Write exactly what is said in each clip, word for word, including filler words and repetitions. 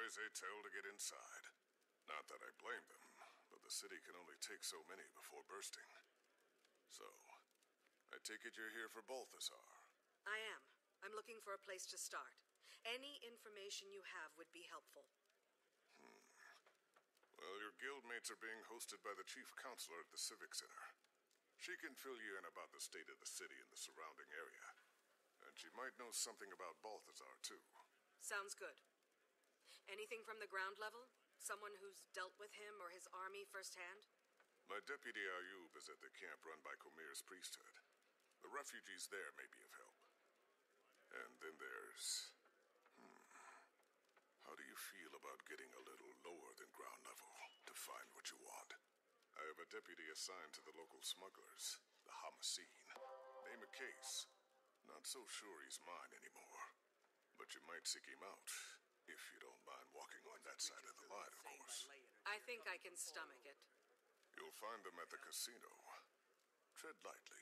always ate hell to get inside. Not that I blame them, but the city can only take so many before bursting. So, I take it you're here for Balthazar. I am. I'm looking for a place to start. Any information you have would be helpful. Hmm. Well, your guildmates are being hosted by the chief counselor at the Civic Center. She can fill you in about the state of the city and the surrounding area. And she might know something about Balthazar, too. Sounds good. Anything from the ground level? Someone who's dealt with him or his army firsthand? My deputy Ayub is at the camp run by Comir's priesthood. The refugees there may be of help. And then there's... Hmm... How do you feel about getting a little lower than ground level to find what you want? I have a deputy assigned to the local smugglers, the Hamaseen. Name a case. Not so sure he's mine anymore. But you might seek him out, if you don't mind walking on that side of the line, of course. I think I can stomach it. You'll find them at the casino. Tread lightly.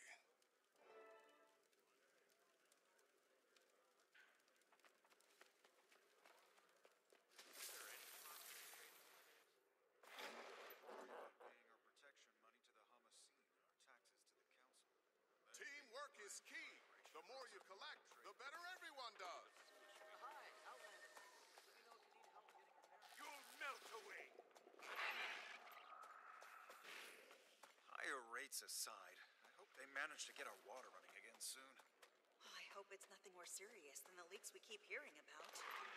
Money to the Hamaseen, taxes to the council. Teamwork is key. The more you collect, the better everyone does. Hi, Outlander. Let me know if you need help getting repaired. You'll melt away. Higher rates aside, I hope they manage to get our water running again soon. Oh, I hope it's nothing more serious than the leaks we keep hearing about.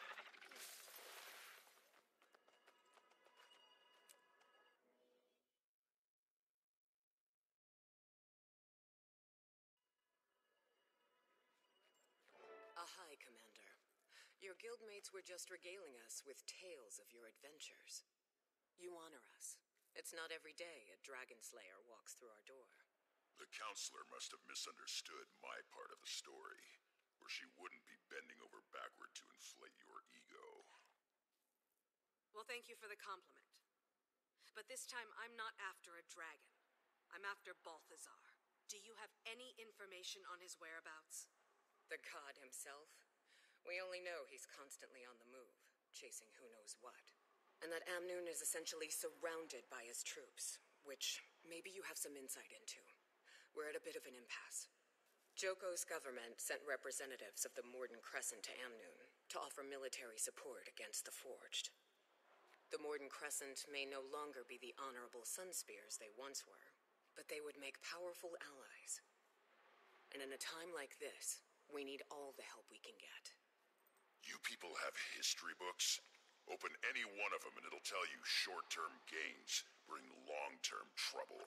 Ahai, Commander. Your guildmates were just regaling us with tales of your adventures. You honor us. It's not every day a dragon slayer walks through our door. The counselor must have misunderstood my part of the story, or she wouldn't be bending over backward to inflate your ego. Well, thank you for the compliment. But this time, I'm not after a dragon. I'm after Balthazar. Do you have any information on his whereabouts? The god himself? We only know he's constantly on the move, chasing who knows what. And that Amnoon is essentially surrounded by his troops, which maybe you have some insight into. We're at a bit of an impasse. Joko's government sent representatives of the Morden Crescent to Amnoon to offer military support against the Forged. The Morden Crescent may no longer be the honorable Sunspears they once were, but they would make powerful allies. And in a time like this, we need all the help we can get. You people have history books? Open any one of them and it'll tell you short-term gains bring long-term trouble.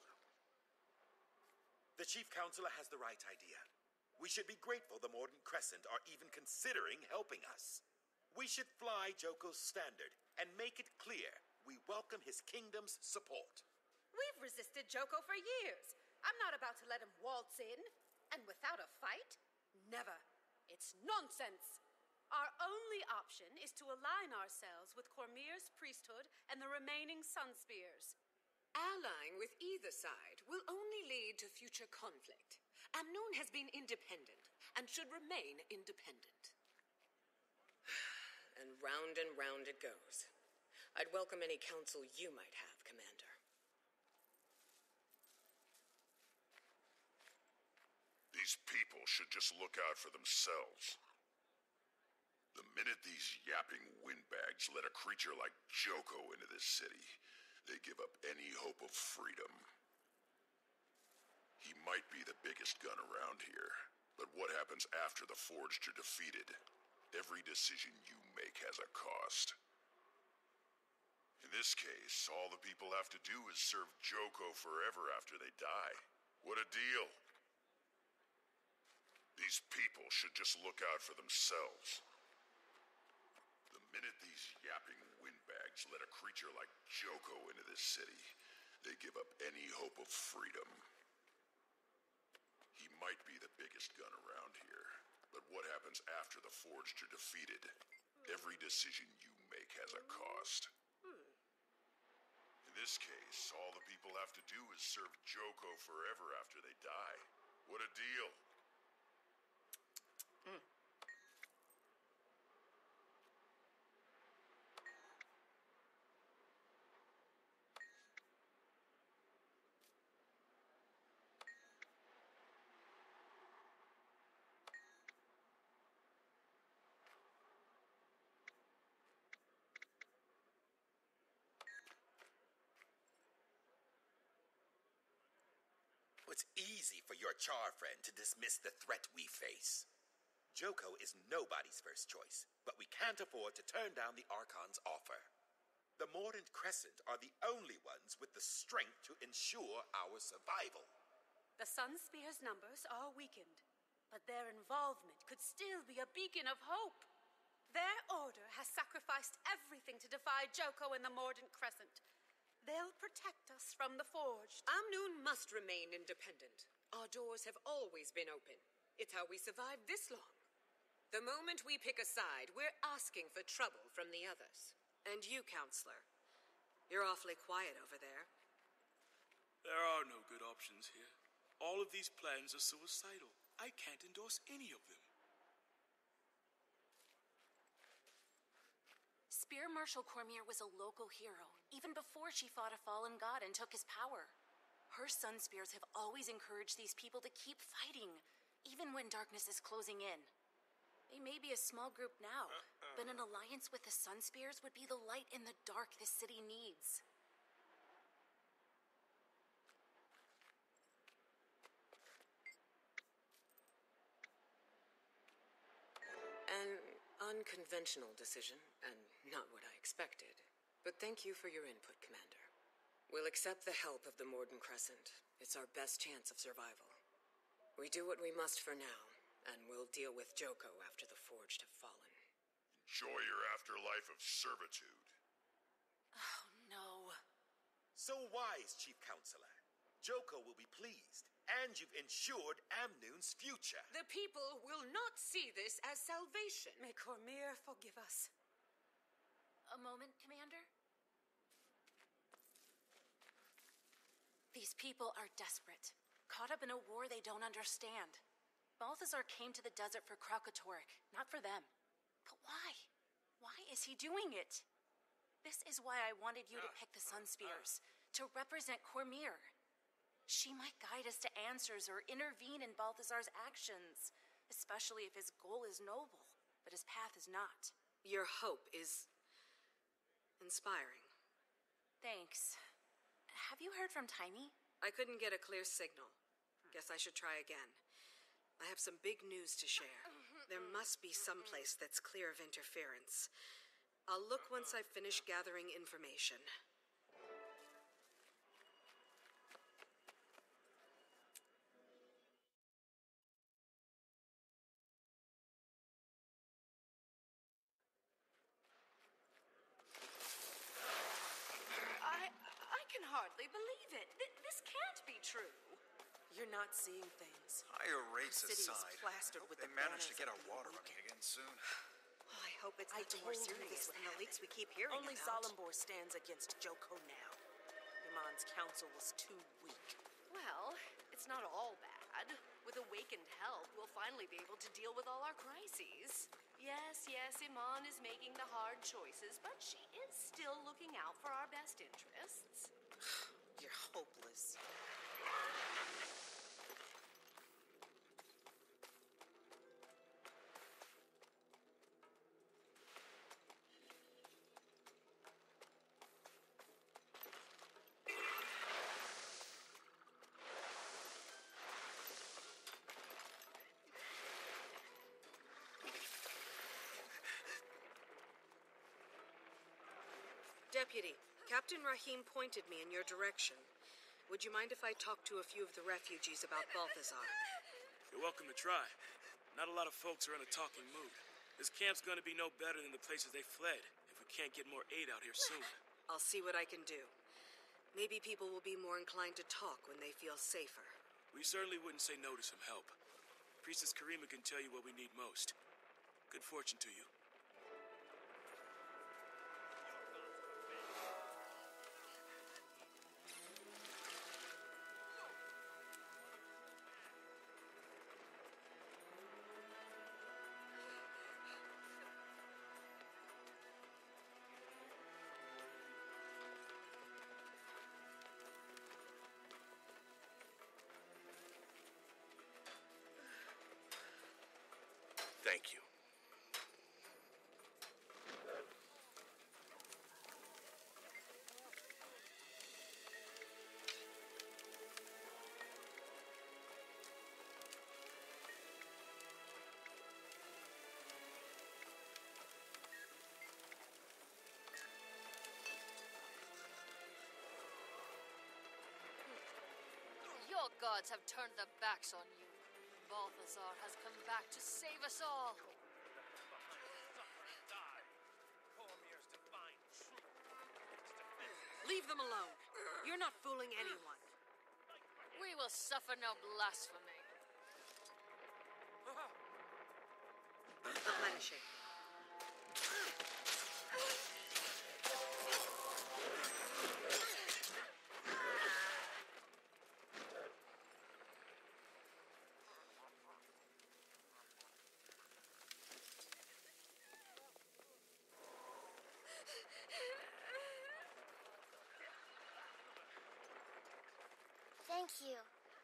The Chief Counselor has the right idea. We should be grateful the Morden Crescent are even considering helping us. We should fly Joko's standard and make it clear we welcome his kingdom's support. We've resisted Joko for years. I'm not about to let him waltz in. And without a fight? Never. It's nonsense. Our only option is to align ourselves with Cormyr's priesthood and the remaining Sunspears. Allying with either side will only lead to future conflict. Amnoon has been independent and should remain independent. And round and round it goes. I'd welcome any counsel you might have, Commander. These people should just look out for themselves. The minute these yapping windbags let a creature like Joko into this city, they give up any hope of freedom. He might be the biggest gun around here, but what happens after the Forged are defeated? Every decision you make has a cost. In this case, all the people have to do is serve Joko forever after they die. What a deal! These people should just look out for themselves. The minute these yapping windbags let a creature like Joko into this city, they give up any hope of freedom. He might be the biggest gun around here, but what happens after the Forged are defeated? Every decision you make has a cost. In this case, all the people have to do is serve Joko forever after they die. What a deal! Mm. it's easy for your char friend to dismiss the threat we face. Joko is nobody's first choice, but we can't afford to turn down the Archon's offer. The Mordant Crescent are the only ones with the strength to ensure our survival. The Sunspear's numbers are weakened, but their involvement could still be a beacon of hope. Their order has sacrificed everything to defy Joko and the Mordant Crescent. They'll protect us from the Forged. Amnoon must remain independent. Our doors have always been open. It's how we survived this long. The moment we pick a side, we're asking for trouble from the others. And you, Counselor. You're awfully quiet over there. There are no good options here. All of these plans are suicidal. I can't endorse any of them. Spear Marshal Cormier was a local hero, even before she fought a fallen god and took his power. Her Sunspears have always encouraged these people to keep fighting, even when darkness is closing in. They may be a small group now, uh-uh. but an alliance with the Sunspears would be the light in the dark this city needs. An unconventional decision, and not what I expected. But thank you for your input, Commander. We'll accept the help of the Mordant Crescent. It's our best chance of survival. We do what we must for now, and we'll deal with Joko after the Forged have fallen. Enjoy your afterlife of servitude. Oh, no. So wise, Chief Counselor. Joko will be pleased, and you've ensured Amnoon's future. The people will not see this as salvation. May Cormier forgive us. A moment, Commander? These people are desperate, caught up in a war they don't understand. Balthazar came to the desert for Kralkatorrik, not for them. But why? Why is he doing it? This is why I wanted you to pick the Sunspears, to represent Cormier. She might guide us to answers or intervene in Balthazar's actions, especially if his goal is noble, but his path is not. Your hope is inspiring. Thanks. Have you heard from Taimi? I couldn't get a clear signal. Guess I should try again. I have some big news to share. There must be some place that's clear of interference. I'll look once I've finished gathering information. I... I can hardly believe it. Th- this can't be true. You're not seeing things. Higher rates Our city is aside, plastered I hope with they the manage to banners get of our the water weekend. running again soon. Oh, I hope it's I nothing more told you serious this than would the leaks we keep happen. hearing Only about. Zalimbor stands against Joko now. Iman's council was too weak. Well, it's not all bad. With awakened help, we'll finally be able to deal with all our crises. Yes, yes, Iman is making the hard choices, but she is still looking out for our best interests. You're hopeless. Deputy, Captain Rahim pointed me in your direction. Would you mind if I talk to a few of the refugees about Balthazar? You're welcome to try. Not a lot of folks are in a talking mood. This camp's gonna be no better than the places they fled if we can't get more aid out here soon. I'll see what I can do. Maybe people will be more inclined to talk when they feel safer. We certainly wouldn't say no to some help. Priestess Karima can tell you what we need most. Good fortune to you. Thank you. gods have turned their backs on you. Balthazar has come back to save us all. Leave them alone. You're not fooling anyone. We will suffer no blasphemy. Replenishing. Thank you.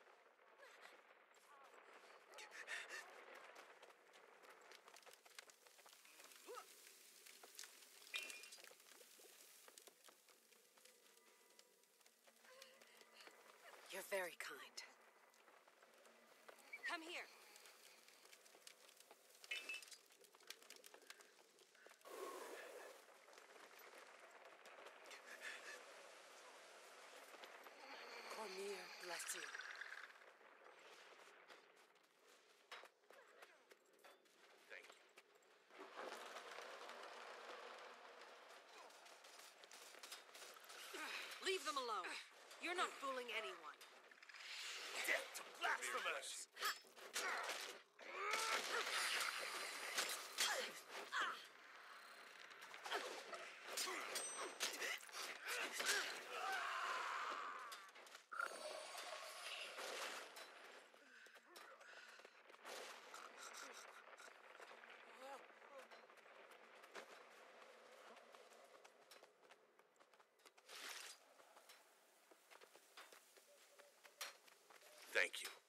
You're very kind. Come here. Cormyr bless you. Thank you. Leave them alone. You're not fooling anyone. Death to blasphemers! Thank you.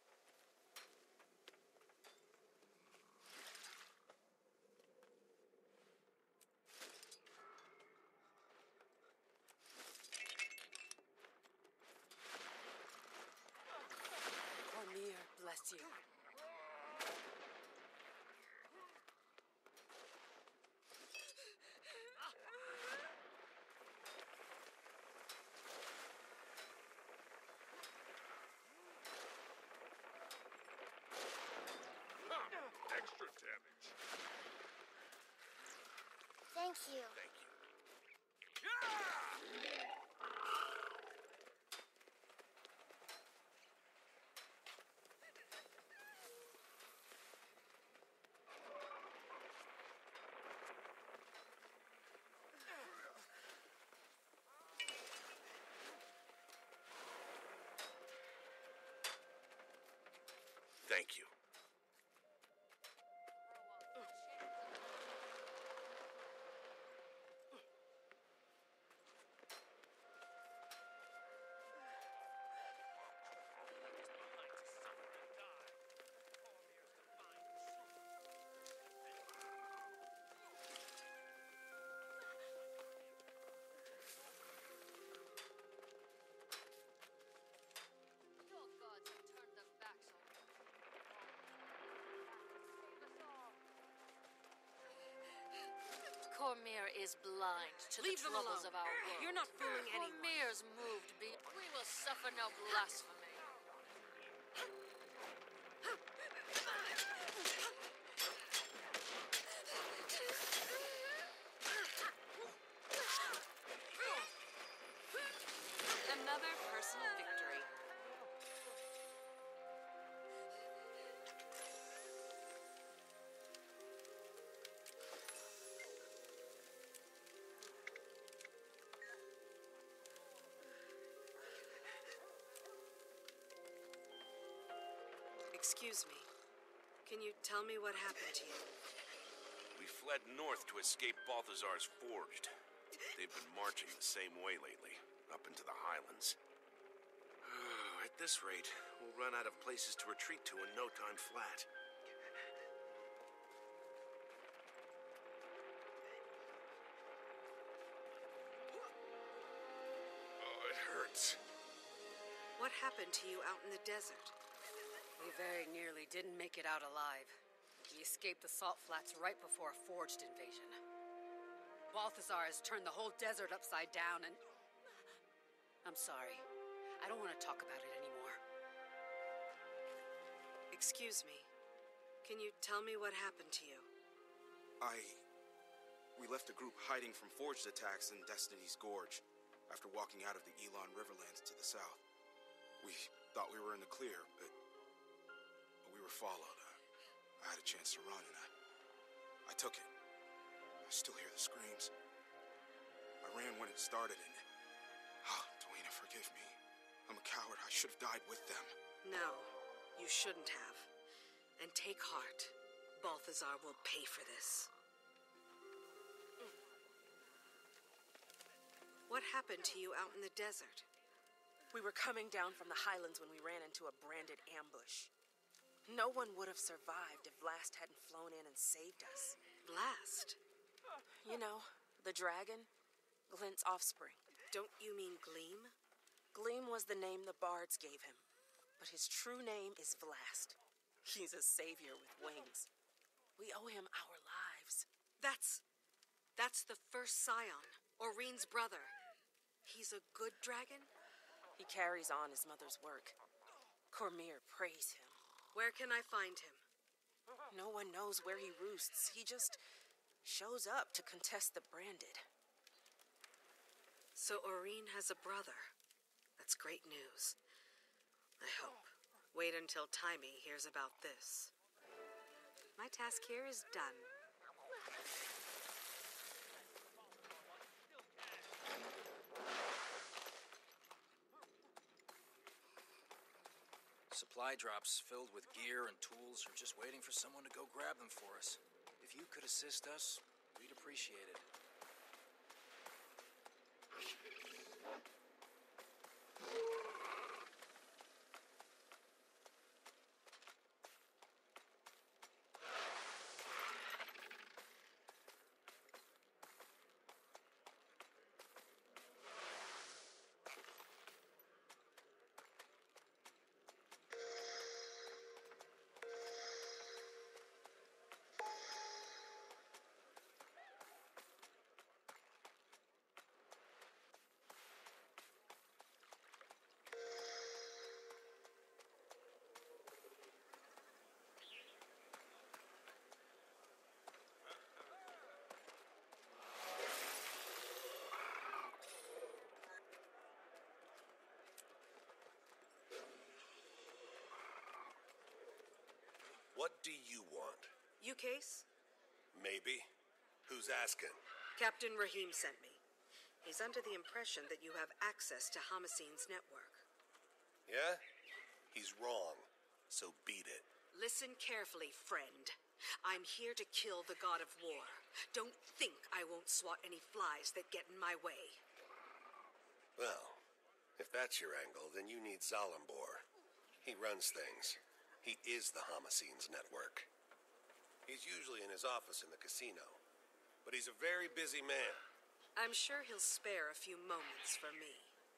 Cormyr bless you. Extra damage. Thank you. Thank you. Thank you. Your gods have turned their backs on you. Cormyr is blind to Leave the them troubles alone. of our world. You're not fooling anyone. Cormyr's moved be. We will suffer no blasphemy. Another personal victory. Excuse me. Can you tell me what happened to you? We fled north to escape Balthazar's Forged. They've been marching the same way lately, up into the highlands. At this rate, we'll run out of places to retreat to in no time flat. Oh, it hurts. What happened to you out in the desert? We very nearly didn't make it out alive. We escaped the salt flats right before a Forged invasion. Balthazar has turned the whole desert upside down and... I'm sorry. I don't want to talk about it anymore. Excuse me. Can you tell me what happened to you? I... We left a group hiding from Forged attacks in Destiny's Gorge after walking out of the Elon Riverlands to the south. We thought we were in the clear, but, but we were followed. I had a chance to run, and I... I took it. I still hear the screams. I ran when it started, and... Oh, Dwayne, forgive me. I'm a coward. I should have died with them. No, you shouldn't have. And take heart. Balthazar will pay for this. What happened to you out in the desert? We were coming down from the highlands when we ran into a branded ambush. No one would have survived if Vlast hadn't flown in and saved us. Vlast? You know, the dragon, Glint's offspring. Don't you mean Gleam? Gleam was the name the bards gave him, but his true name is Vlast. He's a savior with wings. We owe him our lives. That's... that's the first scion, Oreen's brother. He's a good dragon? He carries on his mother's work. Cormyr praise him. Where can I find him? No one knows where he roosts. He just shows up to contest the branded. So Oreen has a brother. That's great news. I hope. Wait until Taimi hears about this. My task here is done. Supply drops filled with gear and tools are just waiting for someone to go grab them for us. If you could assist us, we'd appreciate it. What do you want? Ukase? Maybe. Who's asking? Captain Rahim sent me. He's under the impression that you have access to Hamaseen's network. Yeah? He's wrong. So beat it. Listen carefully, friend. I'm here to kill the god of war. Don't think I won't swat any flies that get in my way. Well, if that's your angle, then you need Zalambor. He runs things. He is the Hamaseen's network. He's usually in his office in the casino, but he's a very busy man. I'm sure he'll spare a few moments for me.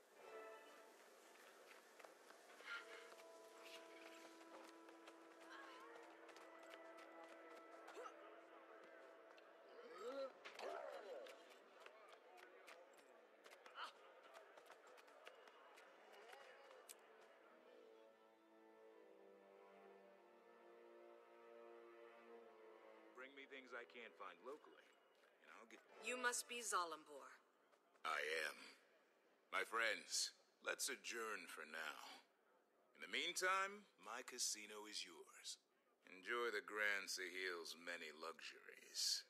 Bring me things I can't find locally, and I'll get... You must be Zalambor. I am. My friends, let's adjourn for now. In the meantime, my casino is yours. Enjoy the Grand Sahil's many luxuries.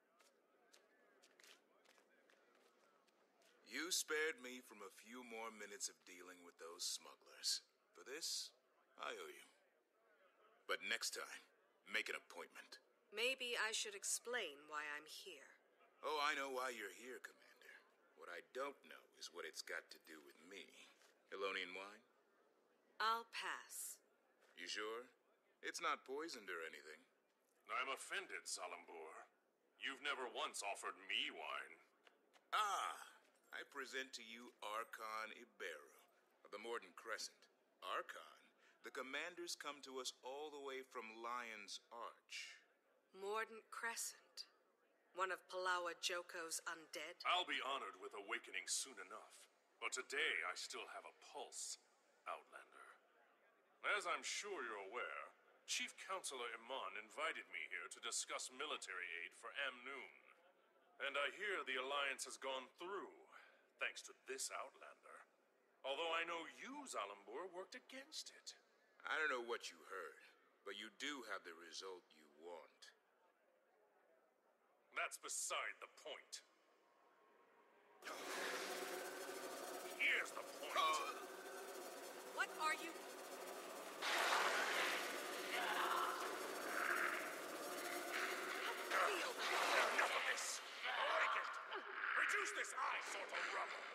You spared me from a few more minutes of dealing with those smugglers. For this, I owe you. But next time, make an appointment. Maybe I should explain why I'm here. Oh, I know why you're here, Commander. What I don't know is what it's got to do with me. Elonian wine? I'll pass. You sure? It's not poisoned or anything. I'm offended, Zalambor. You've never once offered me wine. Ah, I present to you Archon Iberu of the Morden Crescent. Archon, the commanders come to us all the way from Lion's Arch. Mordant Crescent. One of Palawa Joko's undead? I'll be honored with awakening soon enough. But today I still have a pulse, Outlander. As I'm sure you're aware, Chief Counselor Iman invited me here to discuss military aid for Amnoon. And I hear the Alliance has gone through, thanks to this Outlander. Although I know you, Zalambur, worked against it. I don't know what you heard, but you do have the result you want. That's beside the point. Here's the point. Uh, what are you... Enough of this! Awaken! Reduce this eyesore to rubble!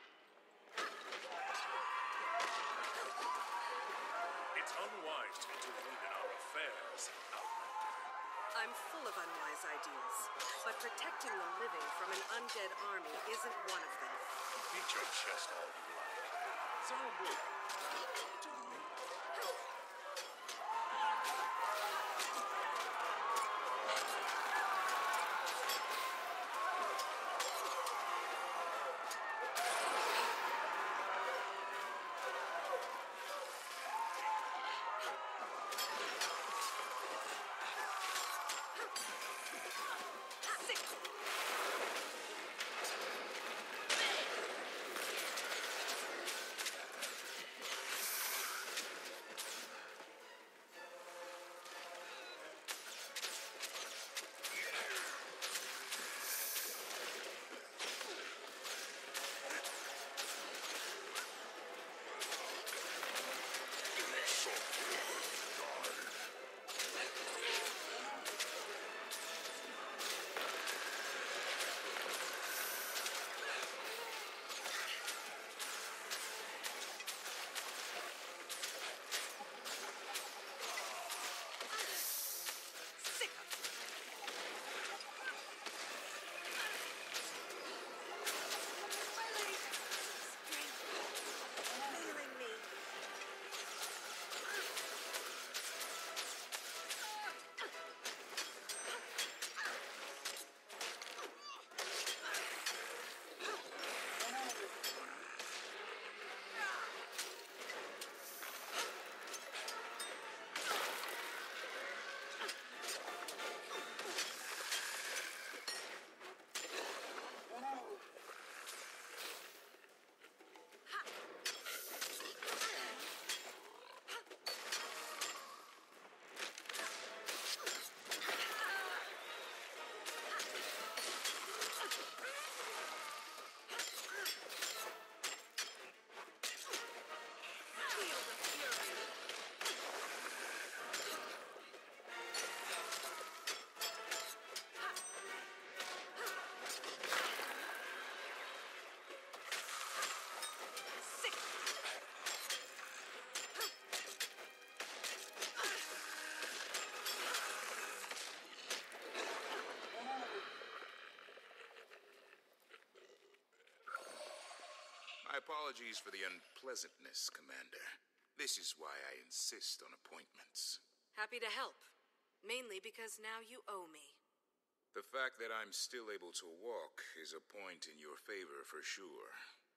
It's unwise to intervene in our affairs, Outlander. I'm full of unwise ideas, but protecting the living from an undead army isn't one of them. Beat your chest all you like. Zalambur, do me. My apologies for the unpleasantness, Commander. This is why I insist on appointments. Happy to help. Mainly because now you owe me. The fact that I'm still able to walk is a point in your favor for sure.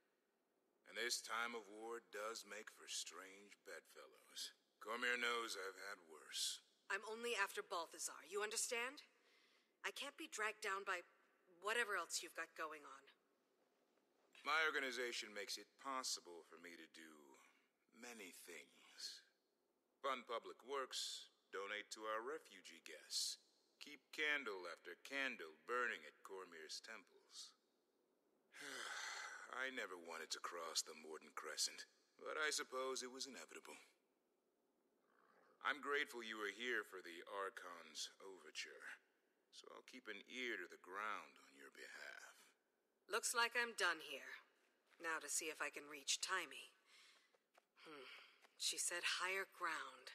And this time of war does make for strange bedfellows. Cormyr knows I've had worse. I'm only after Balthazar, you understand? I can't be dragged down by whatever else you've got going on. My organization makes it possible for me to do many things. Fund public works, donate to our refugee guests, keep candle after candle burning at Cormyr's temples. I never wanted to cross the Morden Crescent, but I suppose it was inevitable. I'm grateful you were here for the Archon's overture, so I'll keep an ear to the ground on your behalf. Looks like I'm done here. Now to see if I can reach Taimi. Hmm. She said higher ground.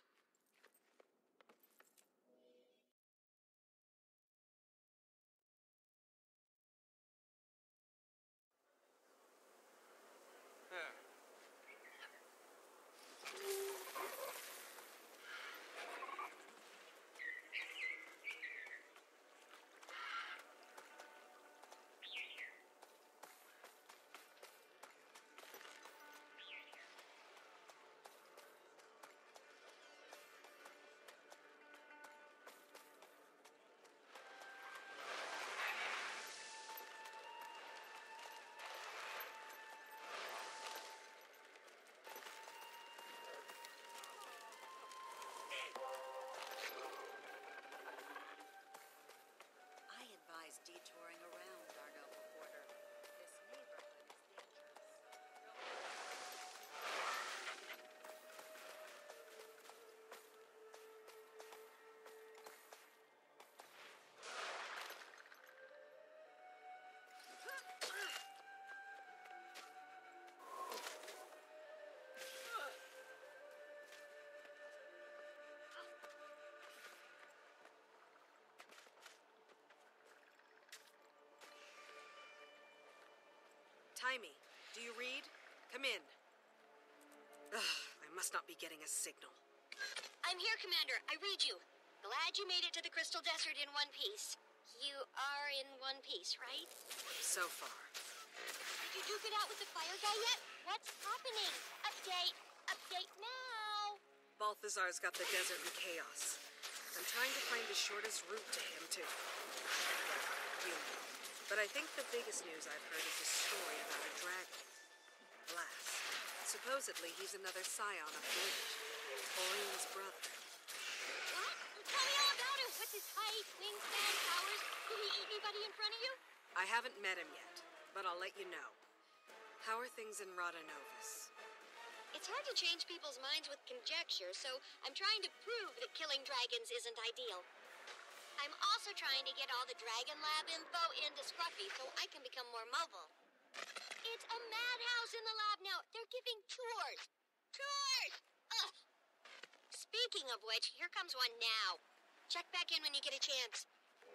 Jaime, do you read? Come in. Ugh, I must not be getting a signal. I'm here, Commander. I read you. Glad you made it to the Crystal Desert in one piece. You are in one piece, right? So far. Did you duke it out with the fire guy yet? What's happening? Update. Update now. Balthazar's got the desert in chaos. I'm trying to find the shortest route to him, too. You know. But I think the biggest news I've heard is a story about a dragon. Blast. Supposedly, he's another scion of Blade. Orion's brother. What? Tell me all about him. What's his height, wingspan, powers? Did he eat anybody in front of you? I haven't met him yet, but I'll let you know. How are things in Rhodonovis? It's hard to change people's minds with conjecture, so I'm trying to prove that killing dragons isn't ideal. I'm also trying to get all the Dragon Lab info into Scruffy so I can become more mobile. It's a madhouse in the lab now. They're giving tours. Tours! Ugh. Speaking of which, here comes one now. Check back in when you get a chance.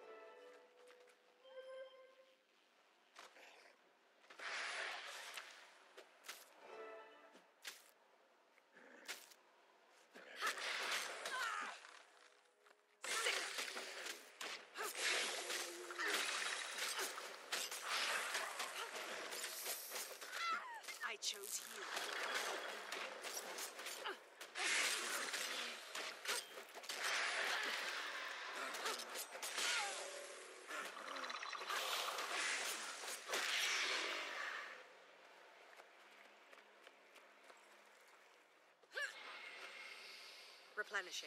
I chose you. Replenishing.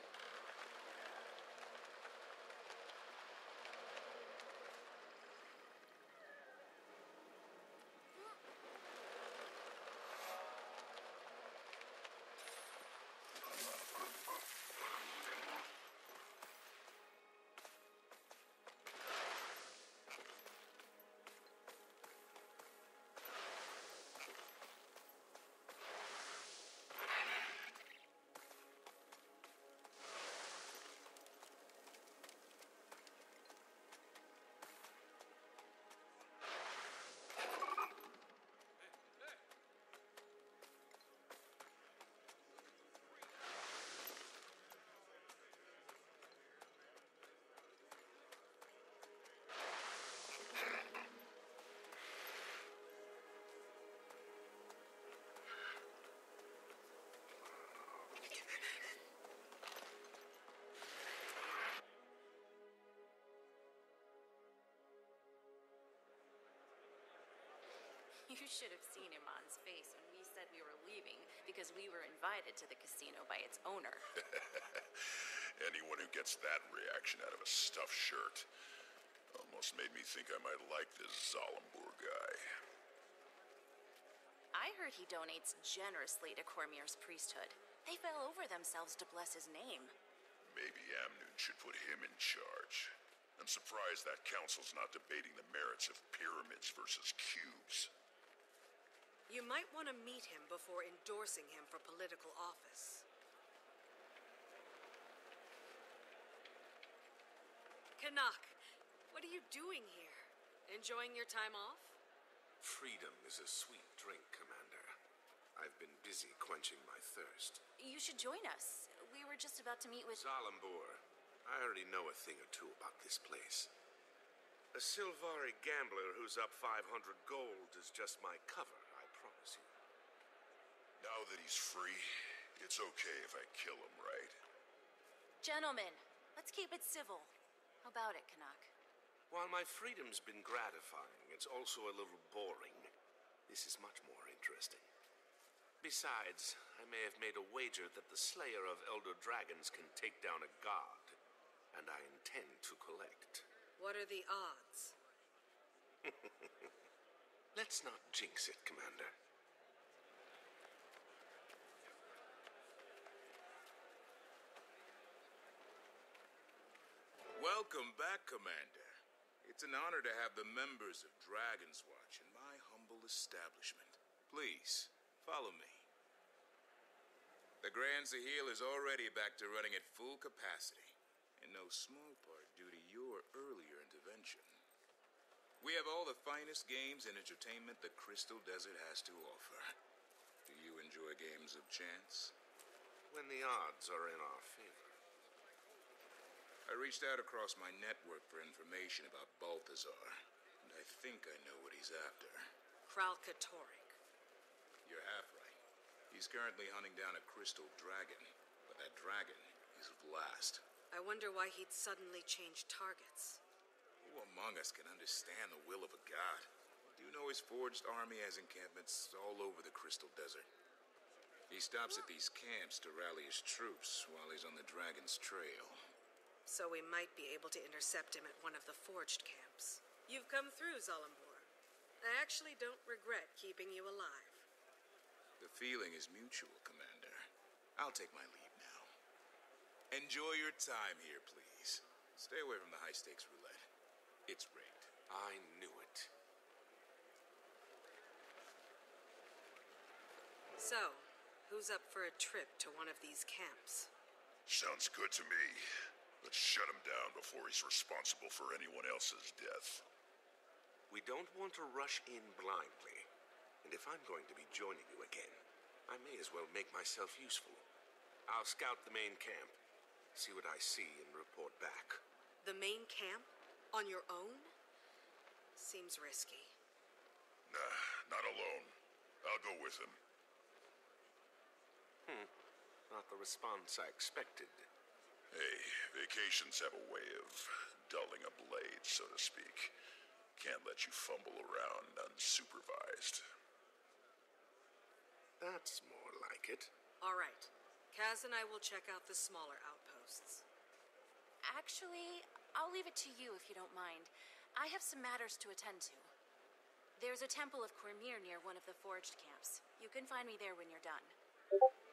You should have seen Iman's face when we said we were leaving because we were invited to the casino by its owner. Anyone who gets that reaction out of a stuffed shirt almost made me think I might like this Zalambur guy. I heard he donates generously to Cormier's priesthood. They fell over themselves to bless his name. Maybe Amnoon should put him in charge. I'm surprised that council's not debating the merits of pyramids versus cubes. You might want to meet him before endorsing him for political office. Canuck, what are you doing here? Enjoying your time off? Freedom is a sweet drink, Commander. I've been busy quenching my thirst. You should join us. We were just about to meet with... Zalambur, I already know a thing or two about this place. A Sylvari gambler who's up five hundred gold is just my cover, I promise you. Now that he's free, it's okay if I kill him, right? Gentlemen, let's keep it civil. How about it, Canuck? While my freedom's been gratifying, it's also a little boring. This is much more interesting. Besides, I may have made a wager that the slayer of elder dragons can take down a god, and I intend to collect. What are the odds? Let's not jinx it, Commander. Welcome back, Commander. It's an honor to have the members of Dragon's Watch in my humble establishment. Please, follow me. The Grand Sahil is already back to running at full capacity, in no small part due to your earlier intervention. We have all the finest games and entertainment the Crystal Desert has to offer. Do you enjoy games of chance? When the odds are in our favor. I reached out across my network for information about Balthazar, and I think I know what he's after. Kralka-Torrik. You're half right. He's currently hunting down a crystal dragon, but that dragon is Vlast. I wonder why he'd suddenly change targets. Who among us can understand the will of a god? Do you know his forged army has encampments all over the Crystal Desert? He stops at these camps to rally his troops while he's on the dragon's trail. So we might be able to intercept him at one of the forged camps. You've come through, Zalambor. I actually don't regret keeping you alive. The feeling is mutual, Commander. I'll take my leave now. Enjoy your time here, please. Stay away from the high-stakes roulette. It's rigged. I knew it. So, who's up for a trip to one of these camps? Sounds good to me. Let's shut him down before he's responsible for anyone else's death. We don't want to rush in blindly. And if I'm going to be joining you again, I may as well make myself useful. I'll scout the main camp, see what I see, and report back. The main camp? On your own? Seems risky. Nah, not alone. I'll go with him. Hmm. Not the response I expected. Hey, vacations have a way of dulling a blade, so to speak. Can't let you fumble around unsupervised. That's more like it. All right. Kaz and I will check out the smaller outposts. Actually, I'll leave it to you if you don't mind. I have some matters to attend to. There's a temple of Cormyr near one of the forged camps. You can find me there when you're done.